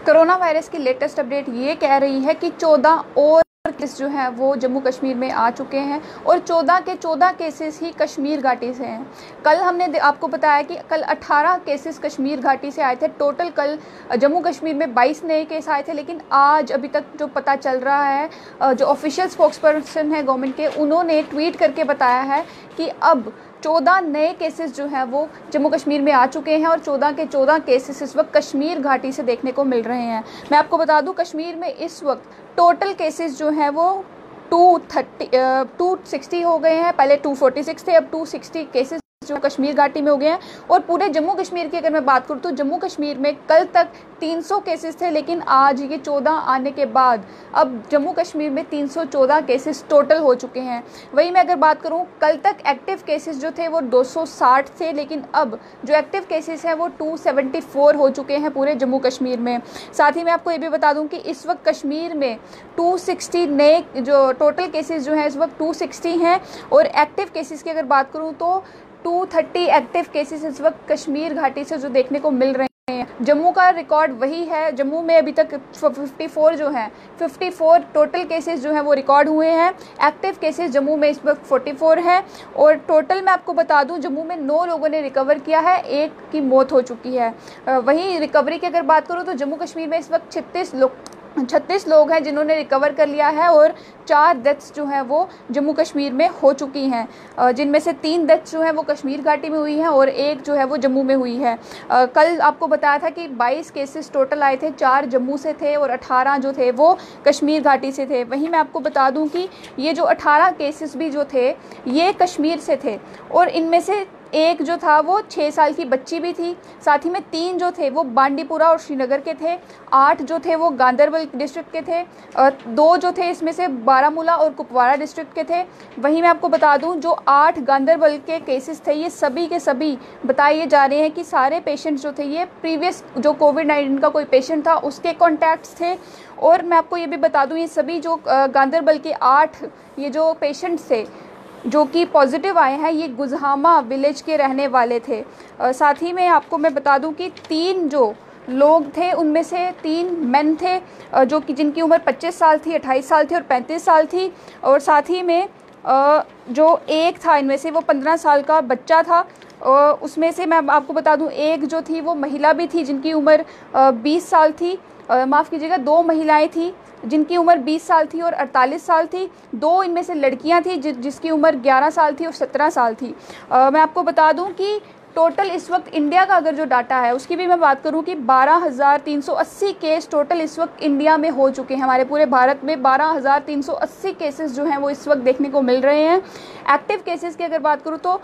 Corona virus की latest update ये कह रही है कि 14 और केस जो हैं वो जम्मू कश्मीर में आ चुके हैं और 14 के 14 केसेस ही कश्मीर घाटी से हैं। कल हमने आपको बताया कि कल 18 केसेस कश्मीर घाटी से आए थे। टोटल कल जम्मू कश्मीर में 22 नए केस आए थे, लेकिन आज अभी तक जो पता चल रहा है, जो ऑफिशियल स्पोक्सपर्सन है गवर्नमेंट के, उन्होंने ट्वीट करके बताया है कि अब 14 नए केसेस जो हैं वो जम्मू कश्मीर में आ चुके हैं और 14 के 14 केसेस इस वक्त कश्मीर घाटी से देखने को मिल रहे हैं। मैं आपको बता दूं, कश्मीर में इस वक्त टोटल केसेस जो हैं वो 260 हो गए हैं। पहले 246 थे, अब 260 केसेस जो कश्मीर घाटी में हो गए हैं। और पूरे जम्मू कश्मीर की अगर मैं बात करूँ तो जम्मू कश्मीर में कल तक 300 केसेस थे, लेकिन आज ये 14 आने के बाद अब जम्मू कश्मीर में 314 केसेस टोटल हो चुके हैं। वहीं मैं अगर बात करूँ, कल तक एक्टिव केसेस जो थे वो 260 थे, लेकिन अब जो एक्टिव केसेस हैं वो 274 हो चुके हैं पूरे जम्मू कश्मीर में। साथ ही मैं आपको ये भी बता दूं कि इस वक्त कश्मीर में 260 नए जो टोटल केसेस जो हैं इस वक्त 260 हैं और एक्टिव केसेस की अगर बात करूँ तो 230 एक्टिव केसेस इस वक्त कश्मीर घाटी से जो देखने को मिल रहे हैं। जम्मू का रिकॉर्ड वही है, जम्मू में अभी तक 54 जो हैं 54 टोटल केसेस जो हैं वो रिकॉर्ड हुए हैं। एक्टिव केसेस जम्मू में इस वक्त 44 हैं और टोटल मैं आपको बता दूं जम्मू में 9 लोगों ने रिकवर किया है, 1 की मौत हो चुकी है। वहीं रिकवरी की अगर बात करूं तो जम्मू कश्मीर में इस वक्त 36 लोग हैं जिन्होंने रिकवर कर लिया है और 4 डेथ्स जो हैं वो जम्मू कश्मीर में हो चुकी हैं, जिनमें से 3 डेथ्स जो हैं वो कश्मीर घाटी में हुई हैं और 1 जो है वो जम्मू में हुई है। कल आपको बताया था कि 22 केसेस टोटल आए थे, 4 जम्मू से थे और 18 जो थे वो कश्मीर घाटी से थे। वहीं मैं आपको बता दूं कि ये जो 18 केसेस भी जो थे ये कश्मीर से थे और इनमें से 1 जो था वो 6 साल की बच्ची भी थी। साथ ही में 3 जो थे वो बांडीपुरा और श्रीनगर के थे, 8 जो थे वो गांदरबल डिस्ट्रिक्ट के थे और 2 जो थे इसमें से बारामूला और कुपवाड़ा डिस्ट्रिक्ट के थे। वहीं मैं आपको बता दूं जो 8 गांदरबल के केसेस थे ये सभी के सभी बताए जा रहे हैं कि सारे पेशेंट्स जो थे ये प्रीवियस जो कोविड-19 का कोई पेशेंट था उसके कॉन्टैक्ट्स थे। और मैं आपको ये भी बता दूँ ये सभी जो गांदरबल के 8 ये जो पेशेंट्स थे जो कि पॉजिटिव आए हैं ये गुजहामा विलेज के रहने वाले थे। साथ ही में आपको मैं बता दूं कि 3 जो लोग थे उनमें से 3 मेन थे जो कि जिनकी उम्र 25 साल थी, 28 साल थी और 35 साल थी। और साथ ही में जो 1 था इनमें से वो 15 साल का बच्चा था। उसमें से मैं आपको बता दूं 1 जो थी वो महिला भी थी जिनकी उम्र 20 साल थी, माफ़ कीजिएगा 2 महिलाएं थी जिनकी उम्र 20 साल थी और 48 साल थी। 2 इनमें से लड़कियां थी जिसकी उम्र 11 साल थी और 17 साल थी। मैं आपको बता दूं कि टोटल इस वक्त इंडिया का अगर जो डाटा है उसकी भी मैं बात करूं कि 12,380 केस टोटल इस वक्त इंडिया में हो चुके हैं। हमारे पूरे भारत में 12,380 केसेस जो हैं वो इस वक्त देखने को मिल रहे हैं। एक्टिव केसेस की अगर बात करूं तो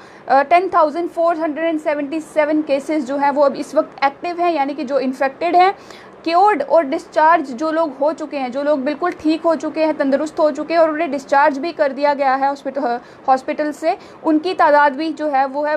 10,477 केसेस जो हैं वो अब इस वक्त एक्टिव हैं, यानी कि जो इन्फेक्टेड हैं। क्योर्ड और डिस्चार्ज जो लोग हो चुके हैं, जो लोग बिल्कुल ठीक हो चुके हैं, तंदुरुस्त हो चुके हैं और उन्हें डिस्चार्ज भी कर दिया गया है हॉस्पिटल से, उनकी तादाद भी जो है वो है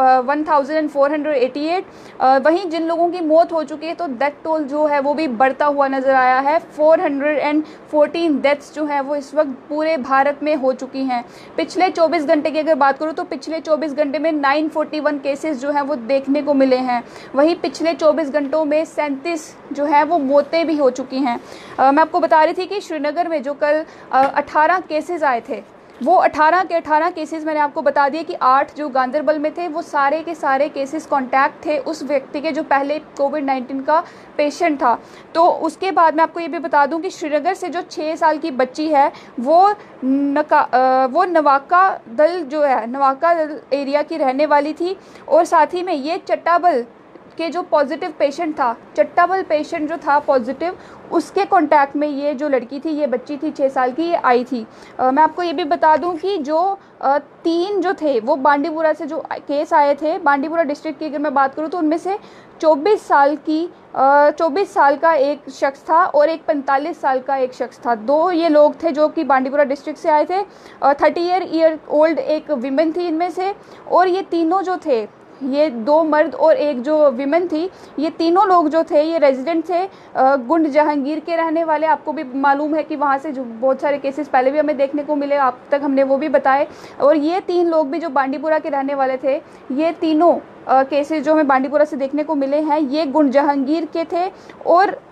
1488। वहीं जिन लोगों की मौत हो चुकी है तो डेथ टोल जो है वो भी बढ़ता हुआ नज़र आया है। 414 डेथ्स जो है वो इस वक्त पूरे भारत में हो चुकी हैं। पिछले 24 घंटे की अगर बात करूँ तो पिछले 24 घंटे में 941 केसेस जो हैं वो देखने को मिले हैं। वहीं पिछले 24 घंटों में 37 जो है वो मौतें भी हो चुकी हैं। मैं आपको बता रही थी कि श्रीनगर में जो कल 18 केसेस आए थे वो 18 के 18 केसेस मैंने आपको बता दिए कि 8 जो गांदरबल में थे वो सारे के सारे केसेस कॉन्टैक्ट थे उस व्यक्ति के जो पहले कोविड-19 का पेशेंट था। तो उसके बाद मैं आपको ये भी बता दूं कि श्रीनगर से जो 6 साल की बच्ची है वो नवाका दल जो है नवाका दल एरिया की रहने वाली थी। और साथ ही में ये चट्टाबल के जो पॉजिटिव पेशेंट था, चट्टाबल पेशेंट जो था पॉजिटिव, उसके कांटेक्ट में ये जो लड़की थी, ये बच्ची थी 6 साल की, ये आई थी। मैं आपको ये भी बता दूं कि जो 3 जो थे वो बांडीपुरा से जो केस आए थे, बांडीपुरा डिस्ट्रिक्ट की अगर मैं बात करूं तो उनमें से 24 साल का एक शख्स था और एक 45 साल का एक शख्स था। 2 ये लोग थे जो कि बांडीपुरा डिस्ट्रिक्ट से आए थे। 30 ईयर ओल्ड एक विमेन थी इनमें से, और ये तीनों जो थे, ये 2 मर्द और एक जो विमेन थी, ये तीनों लोग जो थे ये रेजिडेंट थे गुंड जहांगीर के रहने वाले। आपको भी मालूम है कि वहाँ से जो बहुत सारे केसेस पहले भी हमें देखने को मिले, आप तक हमने वो भी बताए। और ये 3 लोग भी जो बांडीपुरा के रहने वाले थे, ये तीनों केसेस जो हमें बांडीपुरा से देखने को मिले हैं, ये गुंड जहांगीर के थे और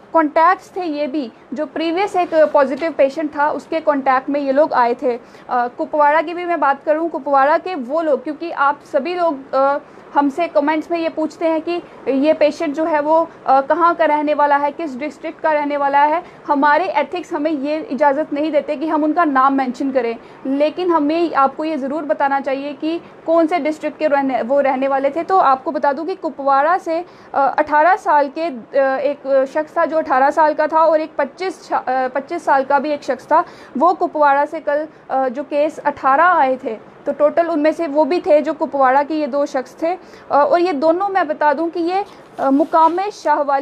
कॉन्टैक्ट्स थे ये भी, जो प्रीवियस एक पॉजिटिव पेशेंट था उसके कॉन्टैक्ट में ये लोग आए थे। कुपवाड़ा की भी मैं बात करूं, कुपवाड़ा के वो लोग, क्योंकि आप सभी लोग हमसे कमेंट्स में ये पूछते हैं कि ये पेशेंट जो है वो कहाँ का रहने वाला है, किस डिस्ट्रिक्ट का रहने वाला है। हमारे एथिक्स हमें ये इजाज़त नहीं देते कि हम उनका नाम मेंशन करें, लेकिन हमें आपको ये ज़रूर बताना चाहिए कि कौन से डिस्ट्रिक्ट के रहने वाले थे। तो आपको बता दूं कि कुपवाड़ा से 18 साल के एक शख्स था जो 18 साल का था, और एक 25 साल का भी एक शख्स था। वो कुपवाड़ा से कल जो केस 18 आए थे, तो टोटल उनमें से वो भी थे जो कुपवाड़ा के ये 2 शख्स थे। और ये दोनों मैं बता दूं कि ये मुकामे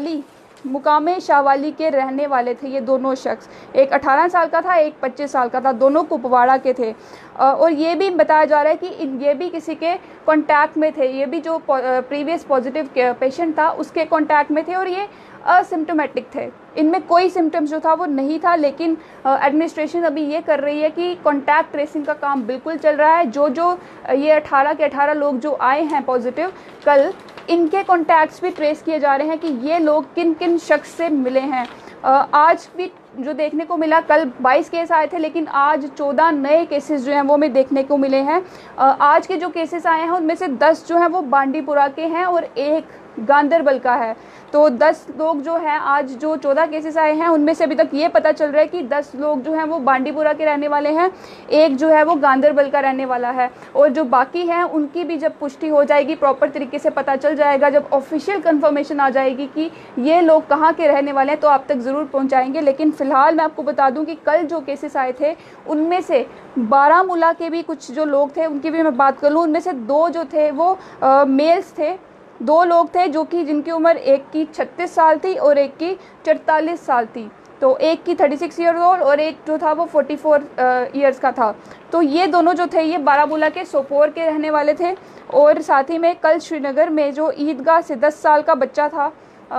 शाहवाली के रहने वाले थे। ये दोनों शख्स, एक 18 साल का था, एक 25 साल का था, दोनों कुपवाड़ा के थे। और ये भी बताया जा रहा है कि ये भी किसी के कांटेक्ट में थे, ये भी जो प्रीवियस पॉजिटिव पेशेंट था उसके कांटेक्ट में थे, और ये असिम्टोमेटिक थे, इनमें कोई सिम्टम्स जो था वो नहीं था। लेकिन एडमिनिस्ट्रेशन अभी ये कर रही है कि कॉन्टैक्ट ट्रेसिंग का काम बिल्कुल चल रहा है। जो ये 18 के 18 लोग जो आए हैं पॉजिटिव कल, इनके कॉन्टैक्ट्स भी ट्रेस किए जा रहे हैं कि ये लोग किन किन शख्स से मिले हैं। आज भी जो देखने को मिला, कल 22 केस आए थे, लेकिन आज 14 नए केसेस जो हैं वो हमें देखने को मिले हैं। आज के जो केसेस आए हैं उनमें से 10 जो हैं वो बांडीपुरा के हैं और एक गांदरबल का है। तो 10 लोग जो हैं, आज जो 14 केसेस आए हैं उनमें से अभी तक ये पता चल रहा है कि 10 लोग जो हैं वो बांडीपुरा के रहने वाले हैं, एक जो है वो गांदरबल का रहने वाला है। और जो बाकी हैं उनकी भी जब पुष्टि हो जाएगी, प्रॉपर तरीके से पता चल जाएगा, जब ऑफिशियल कंफर्मेशन आ जाएगी कि ये लोग कहाँ के रहने वाले हैं, तो आप तक ज़रूर पहुँचाएंगे। लेकिन फ़िलहाल मैं आपको बता दूँ कि कल जो केसेस आए थे उनमें से बारामूला के भी कुछ जो लोग थे उनकी भी मैं बात कर लूँ, उनमें से 2 जो थे वो मेल्स थे। 2 लोग थे जो कि जिनकी उम्र एक की 36 साल थी और एक की 44 साल थी। तो एक की 36 ईयर ओल्ड और एक जो था वो 44 ईयर्स का था। तो ये दोनों जो थे ये बारामूला के सोपोर के रहने वाले थे। और साथ ही में कल श्रीनगर में जो ईदगाह से 10 साल का बच्चा था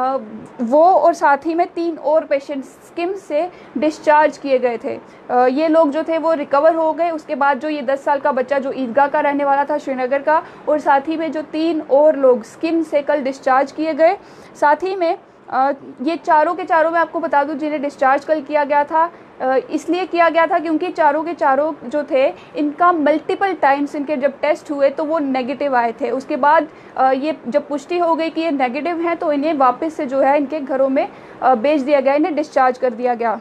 वो, और साथ ही में 3 और पेशेंट स्किम से डिस्चार्ज किए गए थे। ये लोग जो थे वो रिकवर हो गए। उसके बाद जो ये 10 साल का बच्चा जो ईदगाह का रहने वाला था श्रीनगर का, और साथ ही में जो 3 और लोग स्किम से कल डिस्चार्ज किए गए। साथ ही में ये चारों के चारों मैं आपको बता दूं जिन्हें डिस्चार्ज कल किया गया था, इसलिए किया गया था क्योंकि चारों के चारों जो थे इनका मल्टीपल टाइम्स इनके जब टेस्ट हुए तो वो नेगेटिव आए थे। उसके बाद ये जब पुष्टि हो गई कि ये नेगेटिव हैं तो इन्हें वापस से जो है इनके घरों में भेज दिया गया, इन्हें डिस्चार्ज कर दिया गया।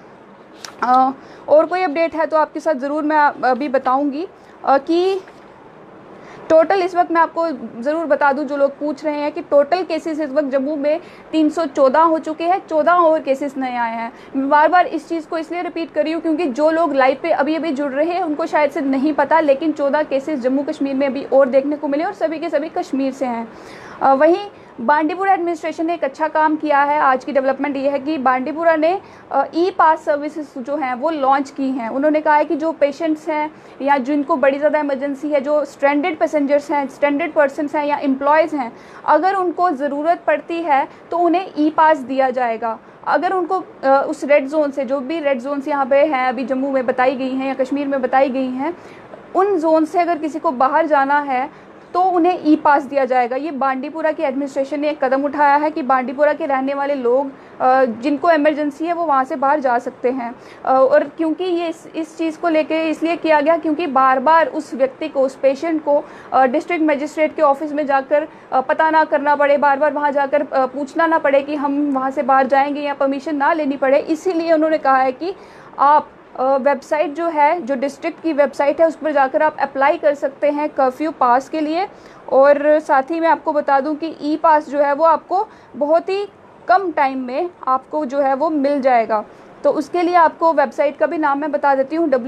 और कोई अपडेट है तो आपके साथ ज़रूर मैं अभी बताऊँगी कि टोटल इस वक्त मैं आपको ज़रूर बता दूं, जो लोग पूछ रहे हैं कि टोटल केसेस इस वक्त जम्मू में 314 हो चुके हैं, 14 और केसेस नए आए हैं। मैं बार बार इस चीज़ को इसलिए रिपीट कर रही हूँ क्योंकि जो लोग लाइव पे अभी अभी जुड़ रहे हैं उनको शायद से नहीं पता, लेकिन 14 केसेस जम्मू कश्मीर में अभी और देखने को मिले और सभी के सभी कश्मीर से हैं। वहीं बांडीपुरा एडमिनिस्ट्रेशन ने एक अच्छा काम किया है। आज की डेवलपमेंट ये है कि बांडीपुरा ने ई पास सर्विसेज जो हैं वो लॉन्च की हैं। उन्होंने कहा है कि जो पेशेंट्स हैं या जिनको बड़ी ज़्यादा इमरजेंसी है, जो स्ट्रैंडेड पैसेंजर्स हैं, स्ट्रैंडेड पर्सनस हैं या एम्प्लॉयज़ हैं, अगर उनको ज़रूरत पड़ती है तो उन्हें ई पास दिया जाएगा। अगर उनको उस रेड जोन से, जो भी रेड जोन्स यहाँ पे हैं अभी जम्मू में बताई गई हैं या कश्मीर में बताई गई हैं, उन जोन से अगर किसी को बाहर जाना है तो उन्हें ई पास दिया जाएगा। ये बांडीपुरा की एडमिनिस्ट्रेशन ने एक कदम उठाया है कि बांडीपुरा के रहने वाले लोग जिनको इमरजेंसी है वो वहाँ से बाहर जा सकते हैं। और क्योंकि ये इस चीज़ को लेके इसलिए किया गया क्योंकि बार बार उस व्यक्ति को, उस पेशेंट को डिस्ट्रिक्ट मजिस्ट्रेट के ऑफिस में जाकर पता ना करना पड़े, बार बार वहाँ जाकर पूछना ना पड़े कि हम वहाँ से बाहर जाएंगे या परमिशन ना लेनी पड़े। इसीलिए उन्होंने कहा है कि आप वेबसाइट जो है, जो डिस्ट्रिक्ट की वेबसाइट है, उस पर जाकर आप अप्लाई कर सकते हैं कर्फ्यू पास के लिए। और साथ ही मैं आपको बता दूं कि ई पास जो है वो आपको बहुत ही कम टाइम में आपको जो है वो मिल जाएगा। तो उसके लिए आपको वेबसाइट का भी नाम मैं बता देती हूँ,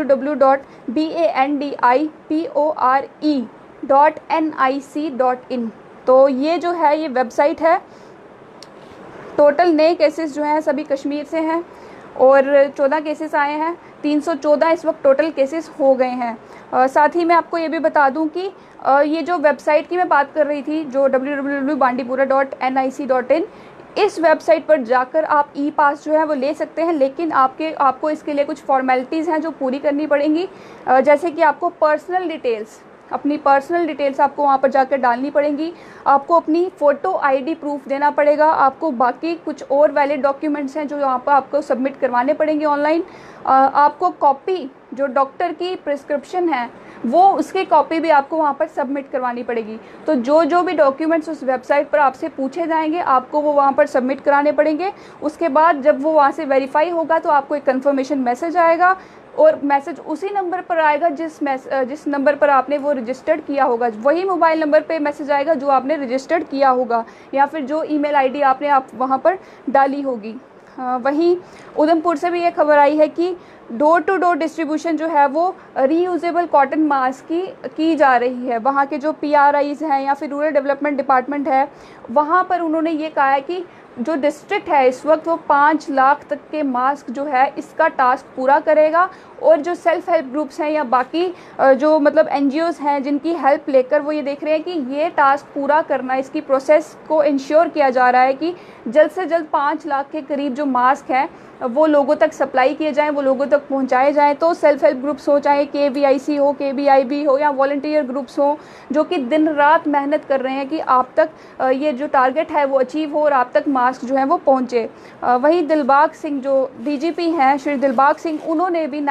www.bandipore.nic.in। तो ये जो है ये वेबसाइट है। टोटल नए केसेस जो हैं सभी कश्मीर से हैं और 14 केसेस आए हैं। 314 इस वक्त टोटल केसेस हो गए हैं। साथ ही मैं आपको ये भी बता दूं कि ये जो वेबसाइट की मैं बात कर रही थी, जो www.bandipora.nic.in, इस वेबसाइट पर जाकर आप ई पास जो है वो ले सकते हैं, लेकिन आपको इसके लिए कुछ फॉर्मेलिटीज़ हैं जो पूरी करनी पड़ेंगी। जैसे कि आपको पर्सनल डिटेल्स, अपनी पर्सनल डिटेल्स आपको वहाँ पर जाकर डालनी पड़ेंगी, आपको अपनी फ़ोटो आईडी प्रूफ देना पड़ेगा, आपको बाकी कुछ और वैलिड डॉक्यूमेंट्स हैं जो यहाँ पर आपको सबमिट करवाने पड़ेंगे ऑनलाइन। आपको कॉपी जो डॉक्टर की प्रिस्क्रिप्शन है वो उसकी कॉपी भी आपको वहाँ पर सबमिट करवानी पड़ेगी। तो जो भी डॉक्यूमेंट्स उस वेबसाइट पर आपसे पूछे जाएंगे आपको वो वहाँ पर सबमिट कराने पड़ेंगे। उसके बाद जब वो वहाँ से वेरीफाई होगा तो आपको एक कंफर्मेशन मैसेज आएगा, और मैसेज उसी नंबर पर आएगा जिस नंबर पर आपने वो रजिस्टर्ड किया होगा, वही मोबाइल नंबर पे मैसेज आएगा जो आपने रजिस्टर्ड किया होगा या फिर जो ईमेल आईडी आपने वहाँ पर डाली होगी। वहीं उधमपुर से भी ये खबर आई है कि डोर टू डोर डिस्ट्रीब्यूशन जो है वो रीयूजेबल कॉटन मास्क की जा रही है। वहाँ के जो PRIs हैं या फिर रूरल डेवलपमेंट डिपार्टमेंट है वहाँ पर उन्होंने ये कहा है कि जो डिस्ट्रिक्ट है इस वक्त वो 5 लाख तक के मास्क जो है इसका टास्क पूरा करेगा, और जो सेल्फ हेल्प ग्रुप्स हैं या बाकी जो मतलब NGOs हैं जिनकी हेल्प लेकर वो ये देख रहे हैं कि ये टास्क पूरा करना, इसकी प्रोसेस को इंश्योर किया जा रहा है कि जल्द से जल्द 5 लाख के करीब जो मास्क हैं वो लोगों तक सप्लाई किए जाएं, वो लोगों तक पहुंचाए जाएं। तो सेल्फ हेल्प ग्रुप्स हो, चाहे KVIC हो, KBIB हो या वॉलंटियर ग्रुप्स हो, जो कि दिन रात मेहनत कर रहे हैं कि आप तक ये जो टारगेट है वो अचीव हो और आप तक मास्क जो है वो पहुंचे। वहीं दिलबाग सिंह जो DGP हैं श्री दिलबाग सिंह, उन्होंने भी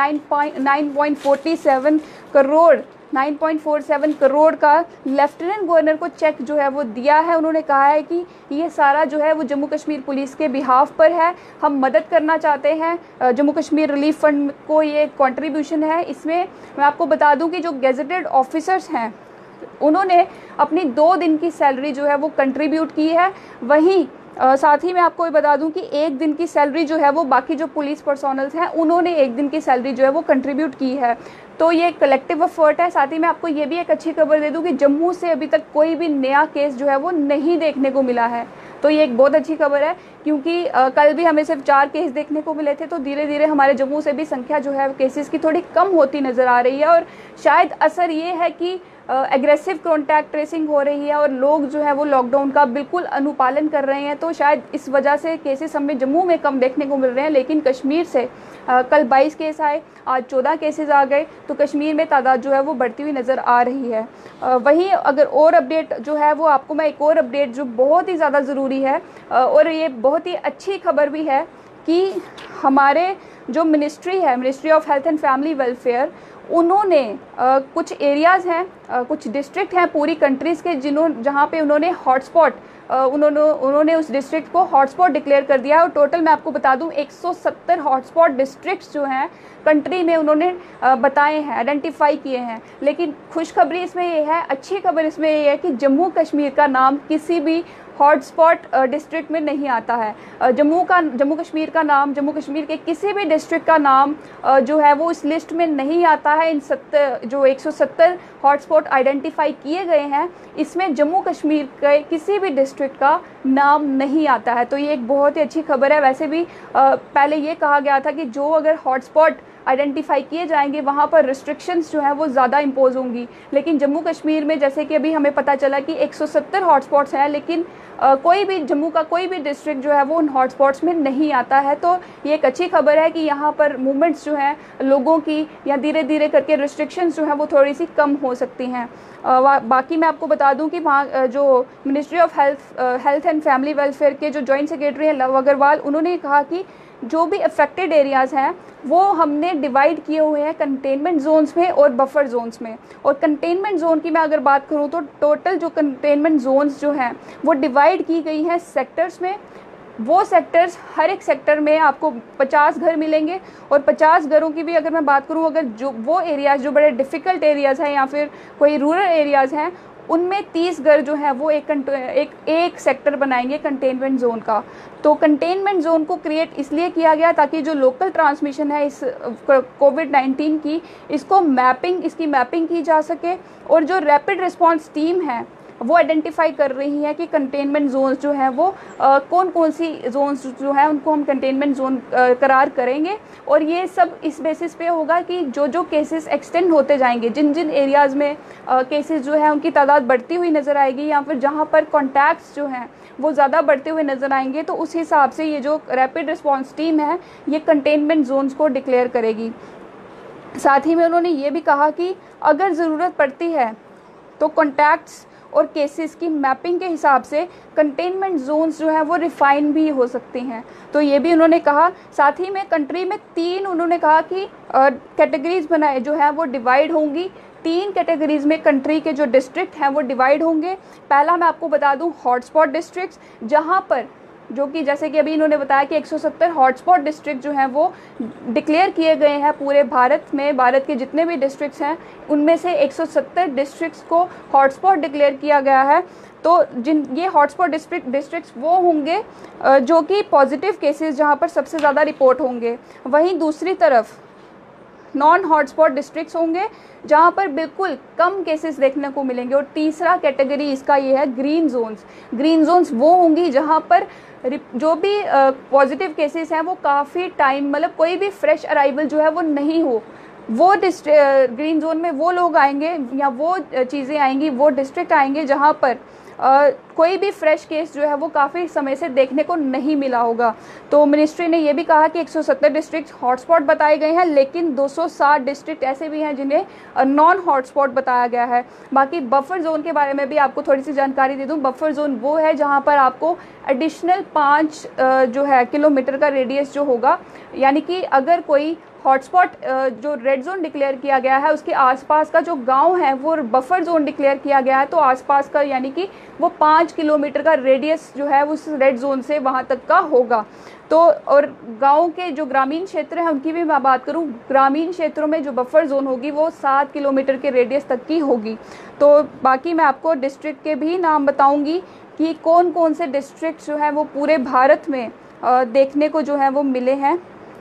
9.47 करोड़ का लेफ्टिनेंट गवर्नर को चेक जो है वो दिया है। उन्होंने कहा है कि ये सारा जो है वो जम्मू कश्मीर पुलिस के बिहाफ पर है, हम मदद करना चाहते हैं। जम्मू कश्मीर रिलीफ फंड को ये कंट्रीब्यूशन है। इसमें मैं आपको बता दूं कि जो गेजेटेड ऑफिसर्स हैं उन्होंने अपनी 2 दिन की सैलरी जो है वो कंट्रीब्यूट की है। वहीं साथ ही मैं आपको ये बता दूं कि 1 दिन की सैलरी जो है वो बाकी जो पुलिस पर्सोनल्स हैं उन्होंने 1 दिन की सैलरी जो है वो कंट्रीब्यूट की है। तो ये कलेक्टिव एफर्ट है। साथ ही मैं आपको ये भी एक अच्छी खबर दे दूं कि जम्मू से अभी तक कोई भी नया केस जो है वो नहीं देखने को मिला है। तो ये एक बहुत अच्छी खबर है, क्योंकि कल भी हमें सिर्फ 4 केस देखने को मिले थे। तो धीरे धीरे हमारे जम्मू से भी संख्या जो है केसेस की थोड़ी कम होती नज़र आ रही है, और शायद असर ये है कि एग्रेसिव कॉन्टैक्ट ट्रेसिंग हो रही है और लोग जो है वो लॉकडाउन का बिल्कुल अनुपालन कर रहे हैं। तो शायद इस वजह से केसेस हमें जम्मू में कम देखने को मिल रहे हैं। लेकिन कश्मीर से कल 22 केस आए, आज 14 केसेस आ गए, तो कश्मीर में तादाद जो है वो बढ़ती हुई नज़र आ रही है। वहीं अगर और अपडेट जो है वो आपको मैं एक और अपडेट जो बहुत ही ज़्यादा ज़रूरी है और ये बहुत ही अच्छी खबर भी है कि हमारे जो ministry of health and family welfare, उन्होंने कुछ एरियाज़ हैं, कुछ डिस्ट्रिक्ट हैं पूरी कंट्रीज़ के जहाँ पे उन्होंने हॉटस्पॉट उन्होंने उस डिस्ट्रिक्ट को हॉटस्पॉट डिक्लेयर कर दिया है। और टोटल मैं आपको बता दूं 170 हॉटस्पॉट डिस्ट्रिक्ट्स जो हैं कंट्री में उन्होंने बताए हैं, आइडेंटिफाई किए हैं। लेकिन खुशखबरी इसमें ये है, अच्छी खबर इसमें ये है कि जम्मू कश्मीर का नाम किसी भी हॉटस्पॉट डिस्ट्रिक्ट में नहीं आता है। जम्मू कश्मीर का नाम, जम्मू कश्मीर के किसी भी डिस्ट्रिक्ट का नाम जो है वो इस लिस्ट में नहीं आता है। इन 170 हॉटस्पॉट आइडेंटिफाई किए गए हैं, इसमें जम्मू कश्मीर के किसी भी डिस्ट्रिक्ट का नाम नहीं आता है। तो ये एक बहुत ही अच्छी खबर है। वैसे भी पहले ये कहा गया था कि जो अगर हॉटस्पॉट आइडेंटिफाई किए जाएंगे वहाँ पर रिस्ट्रिक्शंस जो हैं वो ज़्यादा इम्पोज होंगी। लेकिन जम्मू कश्मीर में जैसे कि अभी हमें पता चला कि 170 हॉटस्पॉट्स हैं, लेकिन कोई भी जम्मू का कोई भी डिस्ट्रिक्ट जो है वो उन हॉटस्पॉट्स में नहीं आता है। तो ये एक अच्छी खबर है कि यहाँ पर मूवमेंट्स जो हैं लोगों की, या धीरे धीरे करके रिस्ट्रिक्शंस जो हैं वो थोड़ी सी कम हो सकती हैं। बाकी मैं आपको बता दूं कि वहाँ जो ministry of health and family welfare के जो जॉइंट सेक्रेटरी हैं लव अग्रवाल, उन्होंने कहा कि जो भी अफेक्टेड एरियाज़ हैं वो हमने डिवाइड किए हुए हैं कंटेनमेंट जोन्स में और बफर जोन्स में। और कंटेनमेंट जोन की मैं अगर बात करूं तो टोटल जो कंटेनमेंट जोन्स जो हैं वो डिवाइड की गई हैं सेक्टर्स में। वो सेक्टर्स, हर एक सेक्टर में आपको 50 घर मिलेंगे, और 50 घरों की भी अगर मैं बात करूं, अगर जो वो एरियाज़ जो बड़े डिफ़िकल्ट एरियाज़ हैं या फिर कोई रूरल एरियाज़ हैं, उनमें 30 घर जो है वो एक सेक्टर बनाएंगे कंटेनमेंट जोन का। तो कंटेनमेंट जोन को क्रिएट इसलिए किया गया ताकि जो लोकल ट्रांसमिशन है इस कोविड-19 की, इसकी मैपिंग की जा सके, और जो रैपिड रिस्पांस टीम है वो आइडेंटिफाई कर रही है कि कंटेनमेंट जोन्स जो हैं वो कौन कौन सी जोन्स जो हैं उनको हम कंटेनमेंट जोन करार करेंगे। और ये सब इस बेसिस पे होगा कि जो केसेस एक्सटेंड होते जाएंगे, जिन एरियाज़ में केसेस जो है उनकी तादाद बढ़ती हुई नज़र आएगी, या फिर जहाँ पर कॉन्टैक्ट्स जो हैं वो ज़्यादा बढ़ते हुए नज़र आएंगे, तो उस हिसाब से ये जो रैपिड रिस्पॉन्स टीम है ये कंटेनमेंट जोन्स को डिक्लेयर करेगी। साथ ही में उन्होंने ये भी कहा कि अगर ज़रूरत पड़ती है तो कॉन्टैक्ट्स और केसेस की मैपिंग के हिसाब से कंटेनमेंट जोन्स जो है वो रिफाइन भी हो सकते हैं, तो ये भी उन्होंने कहा। साथ ही में कंट्री में 3 उन्होंने कहा कि कैटेगरीज बनाए जो है वो डिवाइड होंगी। 3 कैटेगरीज में कंट्री के जो डिस्ट्रिक्ट हैं वो डिवाइड होंगे। पहला मैं आपको बता दूं हॉटस्पॉट डिस्ट्रिक्ट्स, जहां पर जो कि जैसे कि अभी इन्होंने बताया कि 170 हॉटस्पॉट डिस्ट्रिक्ट जो हैं वो डिक्लेयर किए गए हैं पूरे भारत में। भारत के जितने भी डिस्ट्रिक्ट्स हैं उनमें से 170 डिस्ट्रिक्ट्स को हॉटस्पॉट डिक्लेयर किया गया है। तो ये हॉटस्पॉट डिस्ट्रिक्ट्स वो होंगे जो कि पॉजिटिव केसेस जहां पर सबसे ज़्यादा रिपोर्ट होंगे। वहीं दूसरी तरफ नॉन हॉटस्पॉट डिस्ट्रिक्ट्स होंगे जहां पर बिल्कुल कम केसेस देखने को मिलेंगे। और तीसरा कैटेगरी इसका ये है ग्रीन जोन्स। ग्रीन जोन्स वो होंगी जहां पर जो भी पॉजिटिव केसेस हैं वो काफ़ी टाइम मतलब कोई भी फ्रेश अराइवल जो है वो नहीं हो। वो ग्रीन जोन में वो लोग आएंगे या वो चीज़ें आएंगी, वो डिस्ट्रिक्ट आएंगे जहां पर कोई भी फ्रेश केस जो है वो काफ़ी समय से देखने को नहीं मिला होगा। तो मिनिस्ट्री ने ये भी कहा कि 170 डिस्ट्रिक्ट हॉटस्पॉट बताए गए हैं, लेकिन 260 डिस्ट्रिक्ट ऐसे भी हैं जिन्हें नॉन हॉटस्पॉट बताया गया है। बाकी बफर जोन के बारे में भी आपको थोड़ी सी जानकारी दे दूं। बफर जोन वो है जहां पर आपको एडिशनल 5 जो है किलोमीटर का रेडियस जो होगा, यानी कि अगर कोई हॉटस्पॉट जो रेड जोन डिक्लेयर किया गया है उसके आसपास का जो गांव है वो बफर जोन डिक्लेयर किया गया है, तो आसपास का यानी कि वो 5 किलोमीटर का रेडियस जो है उस रेड जोन से वहां तक का होगा। तो और गांव के जो ग्रामीण क्षेत्र हैं उनकी भी मैं बात करूं, ग्रामीण क्षेत्रों में जो बफर जोन होगी वो 7 किलोमीटर के रेडियस तक की होगी। तो बाकी मैं आपको डिस्ट्रिक्ट के भी नाम बताऊंगी कि कौन कौन से डिस्ट्रिक्ट जो है वो पूरे भारत में देखने को जो है वो मिले हैं।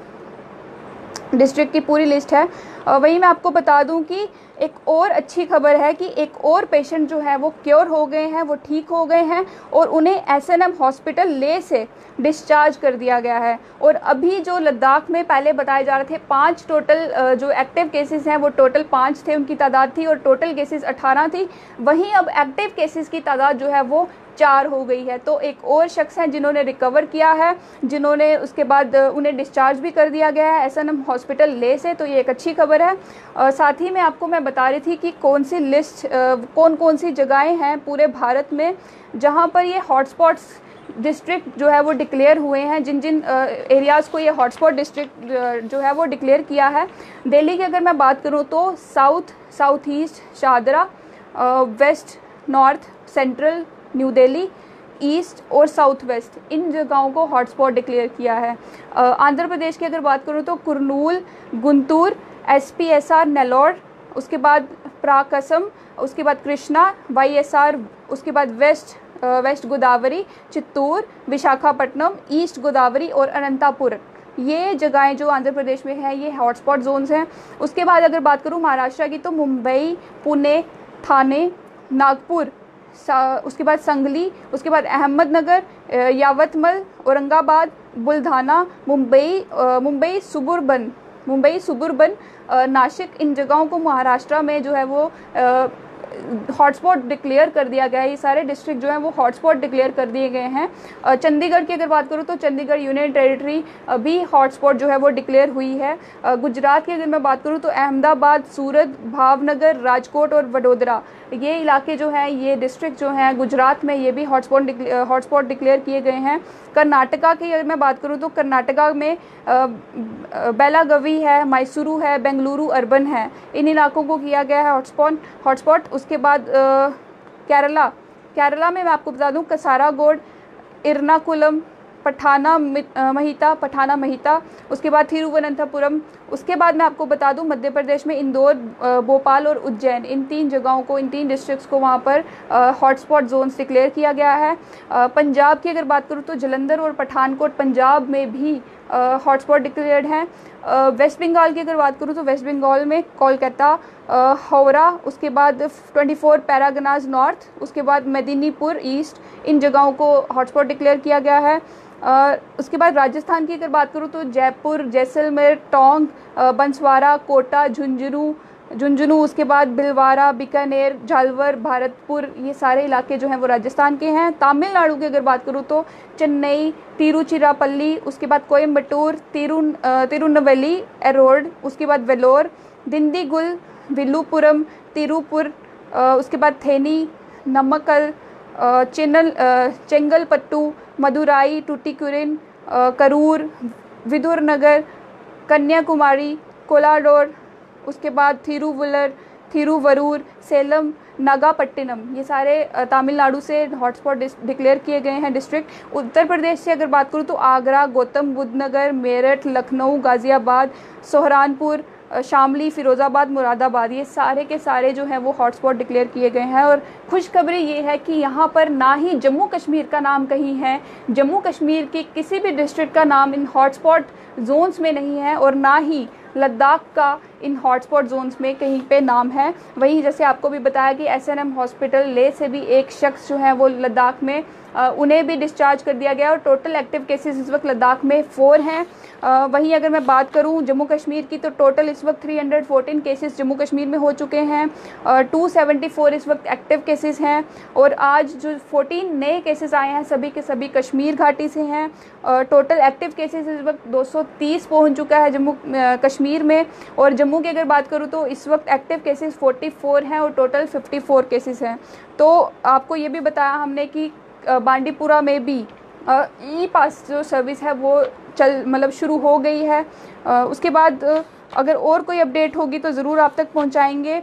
डिस्ट्रिक्ट की पूरी लिस्ट है। वहीं मैं आपको बता दूं कि एक और अच्छी खबर है कि एक और पेशेंट जो है वो क्योर हो गए हैं, वो ठीक हो गए हैं और उन्हें एसएनएम हॉस्पिटल ले से डिस्चार्ज कर दिया गया है। और अभी जो लद्दाख में पहले बताए जा रहे थे 5 टोटल जो एक्टिव केसेस हैं वो टोटल 5 थे उनकी तादाद थी और टोटल केसेस 18 थी, वहीं अब एक्टिव केसेस की तादाद जो है वो 4 हो गई है। तो एक और शख्स हैं जिन्होंने रिकवर किया है, जिन्होंने उसके बाद उन्हें डिस्चार्ज भी कर दिया गया है एसएनएम हॉस्पिटल ले से, तो ये एक अच्छी खबर है। साथ ही में आपको मैं बता रही थी कि कौन सी लिस्ट कौन कौन सी जगहें हैं पूरे भारत में जहां पर ये हॉटस्पॉट्स डिस्ट्रिक्ट जो है वो डिक्लेयर हुए हैं, जिन जिन एरियाज़ को ये हॉटस्पॉट डिस्ट्रिक्ट जो है वो डिक्लेयर किया है। दिल्ली की अगर मैं बात करूं तो south east Shahdara, west north central New Delhi, east और साउथ वेस्ट, इन जगहों को हॉटस्पॉट डिक्लेयर किया है। आंध्र प्रदेश की अगर बात करूं तो कुरनूल, गुंटूर, एसपीएसआर नेल्लोर, उसके बाद प्राकसम, उसके बाद कृष्णा, वाईएसआर, उसके बाद वेस्ट गोदावरी, चित्तूर, विशाखापट्टनम, ईस्ट गोदावरी और अनंतपुर, ये जगहें जो आंध्र प्रदेश में हैं ये हॉटस्पॉट जोन्स हैं। उसके बाद अगर बात करूं महाराष्ट्र की तो मुंबई, पुणे, ठाणे, नागपुर, उसके बाद संगली, उसके बाद अहमदनगर, यावतमल, औरंगाबाद, बुलढाना, मुंबई सुबुर्बन, नासिक, इन जगहों को महाराष्ट्र में जो है वो हॉटस्पॉट डिक्लेयर कर दिया गया है। ये सारे डिस्ट्रिक्ट जो हैं वो हॉटस्पॉट डिक्लेयर कर दिए गए हैं। चंडीगढ़ की अगर बात करूँ तो चंडीगढ़ यूनियन टेरिटरी भी हॉटस्पॉट जो है वो डिक्लेयर हुई है। गुजरात की अगर मैं बात करूँ तो अहमदाबाद, सूरत, भावनगर, राजकोट और वडोदरा, ये इलाके जो हैं, ये डिस्ट्रिक्ट जो हैं गुजरात में, ये भी हॉटस्पॉट डिक्लेयर किए गए हैं। कर्नाटका की अगर मैं बात करूँ तो कर्नाटका में बेलागवी है, मैसूरू है, बेंगलुरु अर्बन है, इन इलाकों को किया गया है हॉटस्पॉट। उसके बाद केरला में मैं आपको बता दूं कसारागोड, इरनाकुलम, पठाना महिता, उसके बाद थिरुवनंतपुरम। उसके बाद मैं आपको बता दूं मध्य प्रदेश में इंदौर, भोपाल और उज्जैन, इन 3 जगहों को, इन 3 डिस्ट्रिक्ट्स को वहां पर हॉटस्पॉट जोन्स डिक्लेयर किया गया है। पंजाब की अगर बात करूं तो जलंधर और पठानकोट पंजाब में भी हॉटस्पॉट डिक्लेयर्ड हैं। वेस्ट बंगाल की अगर बात करूं तो वेस्ट बंगाल में कोलकाता, हावड़ा, उसके बाद 24 पैरागनाज नॉर्थ, उसके बाद मेदिनीपुर ईस्ट, इन जगहों को हॉटस्पॉट डिक्लेयर किया गया है। उसके बाद राजस्थान की अगर बात करूं तो जयपुर, जैसलमेर, टोंक, बंसवाड़ा, कोटा, झुंझुनू, उसके बाद भिलवाड़ा, बीकानेर, झालवर, भरतपुर, ये सारे इलाके जो हैं वो राजस्थान के हैं। तमिलनाडु की अगर बात करूँ तो चेन्नई, तिरुचिरापल्ली, उसके बाद कोयम्बटूर, तिरुनवली, एरोड, उसके बाद वेलोर, दिंडीगुल, विल्लुपुरम, तिरुपुर, उसके बाद थेनी, नमक्कल, चेंगलपट्टू, मदुराई, टुटिकोरिन, करूर, विदुरनगर, कन्याकुमारी, कोलाडोर, उसके बाद थिरुवरूर, सेलम, नागापट्टिनम, ये सारे तमिलनाडु से हॉटस्पॉट डिक्लेयर किए गए हैं डिस्ट्रिक्ट। उत्तर प्रदेश से अगर बात करूँ तो आगरा, गौतम बुद्ध नगर, मेरठ, लखनऊ, गाज़ियाबाद, सहारनपुर, शामली, फिरोज़ाबाद, मुरादाबाद, ये सारे के सारे जो हैं वो हॉटस्पॉट डिक्लेयर किए गए हैं। और खुशखबरी ये है कि यहाँ पर ना ही जम्मू कश्मीर का नाम कहीं है, जम्मू कश्मीर के किसी भी डिस्ट्रिक्ट का नाम इन हॉटस्पॉट जोन्स में नहीं है, और ना ही लद्दाख का इन हॉटस्पॉट जोन्स में कहीं पे नाम है। वहीं जैसे आपको भी बताया कि एसएनएम हॉस्पिटल ले से भी एक शख्स जो है वो लद्दाख में उन्हें भी डिस्चार्ज कर दिया गया, और टोटल एक्टिव केसेस इस वक्त लद्दाख में 4 हैं। वहीं अगर मैं बात करूं जम्मू कश्मीर की तो टोटल इस वक्त 314 केसेस जम्मू कश्मीर में हो चुके हैं, 274 इस वक्त एक्टिव केसेस हैं, और आज जो 14 नए केसेस आए हैं सभी के सभी कश्मीर घाटी से हैं। टोटल एक्टिव केसेस इस वक्त 230 पहुंच चुका है जम्मू कश्मीर में। और जम्मू की अगर बात करूं तो इस वक्त एक्टिव केसेस 44 हैं और टोटल 54 केसेस हैं। तो आपको ये भी बताया हमने कि बांडीपुरा में भी ई पास जो सर्विस है वो शुरू हो गई है। उसके बाद अगर और कोई अपडेट होगी तो ज़रूर आप तक पहुंचाएंगे।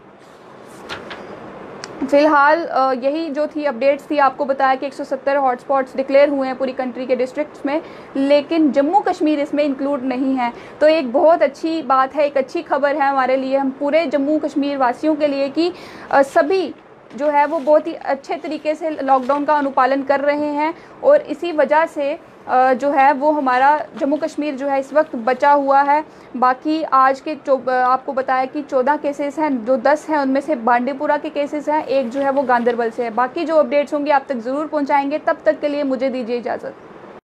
फ़िलहाल यही जो थी अपडेट्स थी, आपको बताया कि 170 हॉटस्पॉट्स डिक्लेयर हुए हैं पूरी कंट्री के डिस्ट्रिक्ट्स में, लेकिन जम्मू कश्मीर इसमें इंक्लूड नहीं है। तो एक बहुत अच्छी बात है, एक अच्छी खबर है हमारे लिए, हम पूरे जम्मू कश्मीर वासियों के लिए कि सभी जो है वो बहुत ही अच्छे तरीके से लॉकडाउन का अनुपालन कर रहे हैं, और इसी वजह से जो है वो हमारा जम्मू कश्मीर जो है इस वक्त बचा हुआ है। बाकी आज के आपको बताया कि 14 केसेस हैं, जो 10 हैं उनमें से बांडीपुरा के केसेस हैं, एक जो है वो गांदरबल से है। बाकी जो अपडेट्स होंगी आप तक ज़रूर पहुंचाएंगे। तब तक के लिए मुझे दीजिए इजाज़त।